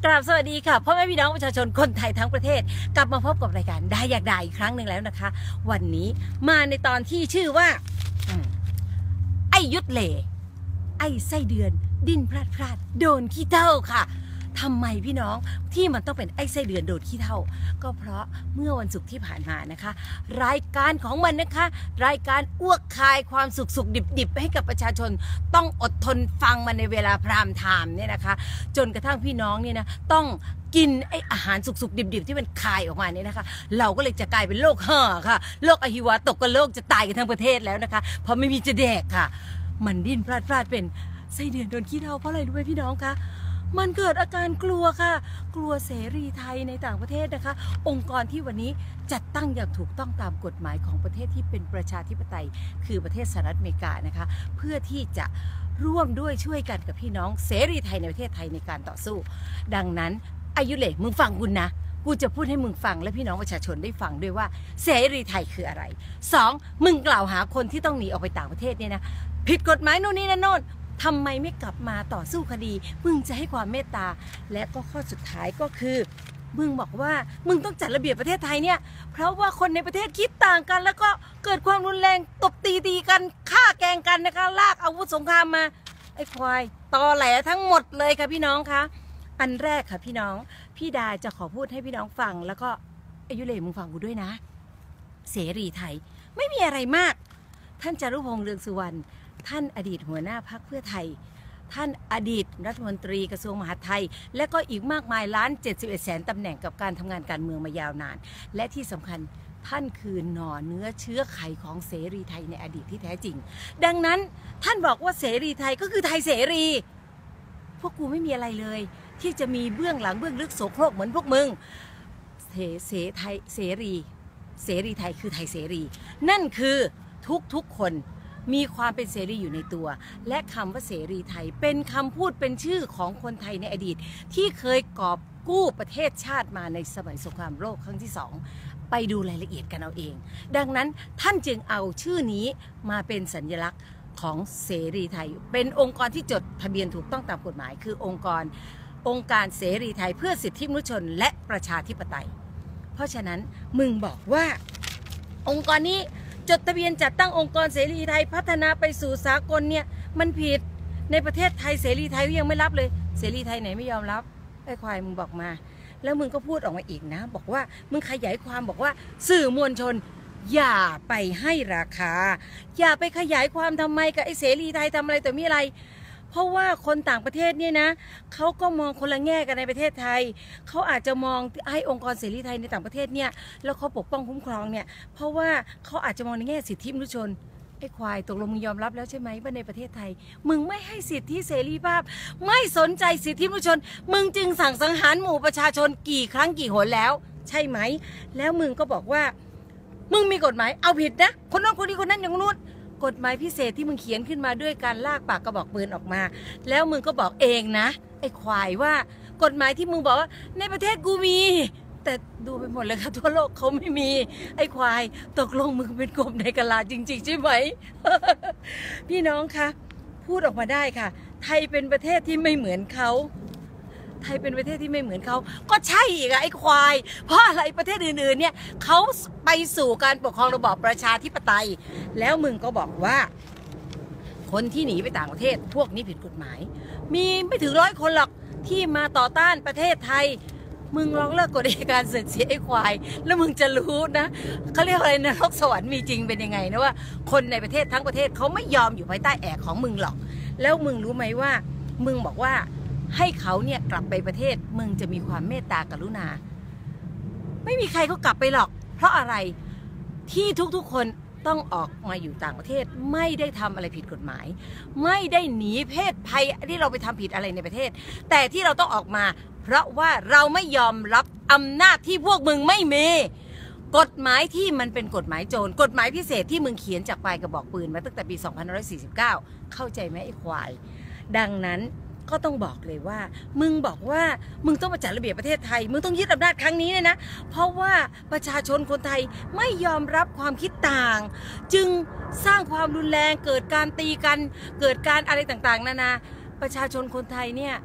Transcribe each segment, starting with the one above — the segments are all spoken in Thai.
กราบสวัสดีค่ะพ่อแม่พี่น้องประชาชนคนไทยทั้งประเทศกลับมาพบกับรายการได้อยากได้อีกครั้งหนึ่งแล้วนะคะวันนี้มาในตอนที่ชื่อว่าไอ้ยุดเหล่ไอ้ไส้เดือนดิ้นพลาดโดนขี้เถ้าค่ะทำไมพี่น้องที่มันต้องเป็นไอ้ไส้เดือนโดนขี้เถ้าก็เพราะเมื่อวันศุกร์ที่ผ่านมานะคะรายการของมันนะคะรายการอ้วกคายความสุขดิบให้กับประชาชนต้องอดทนฟังมันในเวลาพรามไทม์เนี่ยนะคะจนกระทั่งพี่น้องเนี่ยนะต้องกินไอ้อาหารสุกดิบที่มันคายออกมาเนี่ยนะคะเราก็เลยจะกลายเป็นโรคห่าค่ะโรคอหิวาตกกันโรคจะตายกันทั้งประเทศแล้วนะคะเพราะไม่มีจะแดกค่ะมันดิ้นพลาดเป็นไส้เดือนโดนขี้เถ้าเพราะอะไรรู้ไหมพี่น้องคะมันเกิดอาการกลัวค่ะกลัวเสรีไทยในต่างประเทศนะคะองค์กรที่วันนี้จัดตั้งอย่างถูกต้องตามกฎหมายของประเทศที่เป็นประชาธิปไตยคือประเทศสหรัฐอเมริกานะคะเพื่อที่จะร่วมด้วยช่วยกันกับพี่น้องเสรีไทยในประเทศไทยในการต่อสู้ดังนั้นอายุเหล็กมึงฟังกูนะกูจะพูดให้มึงฟังและพี่น้องประชาชนได้ฟังด้วยว่าเสรีไทยคืออะไร2มึงกล่าวหาคนที่ต้องหนีออกไปต่างประเทศเนี่ยนะผิดกฎหมายโน่นนี่นั่นโน่นทำไมไม่กลับมาต่อสู้คดีมึงจะให้ความเมตตาและก็ข้อสุดท้ายก็คือมึงบอกว่ามึงต้องจัดระเบียบประเทศไทยเนี่ยเพราะว่าคนในประเทศคิดต่างกันแล้วก็เกิดความรุนแรงตบตีกันฆ่าแกล้งกันนะคะลากอาวุธสงครามมาไอ้ควายตอแหลทั้งหมดเลยค่ะพี่น้องคะอันแรกค่ะพี่น้องพี่ดาจะขอพูดให้พี่น้องฟังแล้วก็อายุเลมึงฟังกูด้วยนะเสรีไทยไม่มีอะไรมากท่านจารุพงษ์เรืองสุวรรณท่านอดีตหัวหน้าพรรคเพื่อไทยท่านอดีตรัฐมนตรีกระทรวงมหาดไทยและก็อีกมากมาย1,71,000,000ตำแหน่งกับการทำงานการเมืองมายาวนานและที่สำคัญท่านคือหน่อเนื้อเชื้อไขของเสรีไทยในอดีตที่แท้จริงดังนั้นท่านบอกว่าเสรีไทยก็คือไทยเสรีพวกกูไม่มีอะไรเลยที่จะมีเบื้องหลังเบื้องลึกโสโครกเหมือนพวกมึงเสรีไทยคือไทยเสรีนั่นคือทุกคนมีความเป็นเสรีอยู่ในตัวและคำว่าเสรีไทยเป็นคำพูดเป็นชื่อของคนไทยในอดีตที่เคยกอบกู้ประเทศชาติมาในสมัยสงครามโลกครั้งที่2ไปดูรายละเอียดกันเอาเองดังนั้นท่านจึงเอาชื่อนี้มาเป็นสัญลักษณ์ของเสรีไทยเป็นองค์กรที่จดทะเบียนถูกต้องตามกฎหมายคือองค์การเสรีไทยเพื่อสิทธิมนุษยชนและประชาธิปไตยเพราะฉะนั้นมึงบอกว่าองค์กรนี้จดทะเบียนจัดตั้งองค์กรเสรีไทยพัฒนาไปสู่สากลเนี่ยมันผิดในประเทศไทยเสรีไทยยังไม่รับเลยเสรีไทยไหนไม่ยอมรับไอ้ควายมึงบอกมาแล้วมึงก็พูดออกมาอีกนะบอกว่ามึงขยายความบอกว่าสื่อมวลชนอย่าไปให้ราคาอย่าไปขยายความทำไมกับไอ้เสรีไทยทำอะไรแต่มีอะไรเพราะว่าคนต่างประเทศเนี่ยนะเขาก็มองคนละแง่กันในประเทศไทยเขาอาจจะมองให้องค์กรเสรีไทยในต่างประเทศเนี่ยแล้วเขาปกป้องคุ้มครองเนี่ยเพราะว่าเขาอาจจะมองในแง่สิทธิมนุษยชนไอ้ควายตกลงมึงยอมรับแล้วใช่ไหมว่าในประเทศไทยมึงไม่ให้สิทธิเสรีภาพไม่สนใจสิทธิมนุษยชนมึงจึงสั่งสังหารหมู่ประชาชนกี่ครั้งกี่หนแล้วใช่ไหมแล้วมึงก็บอกว่ามึงมีกฎหมายเอาผิดนะคนนั้นคนนี้คนนั้นอย่างนู้นกฎหมายพิเศษที่มึงเขียนขึ้นมาด้วยการลากปากกระบอกปืนออกมาแล้วมึงก็บอกเองนะไอ้ควายว่ากฎหมายที่มึงบอกว่าในประเทศกูมีแต่ดูไปหมดเลยค่ะทั่วโลกเขาไม่มีไอ้ควายตกลงมึงเป็นกบในกะลาจริงๆใช่ไหม พี่น้องคะพูดออกมาได้ค่ะไทยเป็นประเทศที่ไม่เหมือนเขาไทยเป็นประเทศที่ไม่เหมือนเขาก็ใช่อีกอะไอ้ควายเพราะอะไรประเทศอื่นๆเนี่ยเขาไปสู่การปกครองระบอบประชาธิปไตยแล้วมึงก็บอกว่าคนที่หนีไปต่างประเทศพวกนี้ผิดกฎหมายมีไม่ถึง100 คนหรอกที่มาต่อต้านประเทศไทยมึงลองเลิกกฎอัยการศึกเสียไอ้ควายแล้วมึงจะรู้นะเขาเรียกอะไรนรกสวรรค์มีจริงเป็นยังไงนะว่าคนในประเทศทั้งประเทศเขาไม่ยอมอยู่ภายใต้แอกของมึงหรอกแล้วมึงรู้ไหมว่ามึงบอกว่าให้เขาเนี่ยกลับไปประเทศมึงจะมีความเมตตากรุณาไม่มีใครเขากลับไปหรอกเพราะอะไรที่ทุกๆคนต้องออกมาอยู่ต่างประเทศไม่ได้ทำอะไรผิดกฎหมายไม่ได้หนีเพศภัยที่เราไปทำผิดอะไรในประเทศแต่ที่เราต้องออกมาเพราะว่าเราไม่ยอมรับอำนาจที่พวกมึงไม่มีกฎหมายที่มันเป็นกฎหมายโจรกฎหมายพิเศษที่มึงเขียนจากปลายกระบอกปืนมาตั้งแต่ปี2549เข้าใจไหมไอ้ควายดังนั้นก็ต้องบอกเลยว่ามึงบอกว่ามึงต้องมาจัดระเบียบประเทศไทยมึงต้องยึดอำนาจครั้งนี้เนี่ยนะเพราะว่าประชาชนคนไทยไม่ยอมรับความคิดต่างจึงสร้างความรุนแรงเกิดการตีกันเกิดการอะไรต่างๆนานาประชาชนคนไทยเนี่ย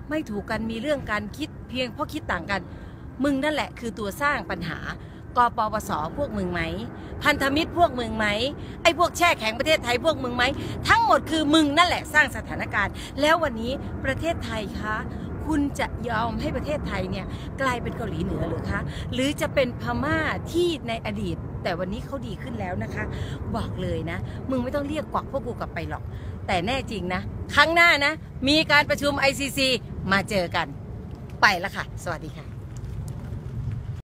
ไม่ถูกกันมีเรื่องการคิดเพียงเพราะคิดต่างกันมึงนั่นแหละคือตัวสร้างปัญหากปปสพวกมึงไหมพันธมิตรพวกมึงไหมไอ้พวกแช่แข็งประเทศไทยพวกมึงไหมทั้งหมดคือมึงนั่นแหละสร้างสถานการณ์แล้ววันนี้ประเทศไทยคะคุณจะยอมให้ประเทศไทยเนี่ยกลายเป็นเกาหลีเหนือหรือคะหรือจะเป็นพม่าที่ในอดีตแต่วันนี้เขาดีขึ้นแล้วนะคะบอกเลยนะมึงไม่ต้องเรียกกวักพวกกูกลับไปหรอกแต่แน่จริงนะครั้งหน้านะมีการประชุม ICC มาเจอกันไปแล้วค่ะสวัสดีค่ะ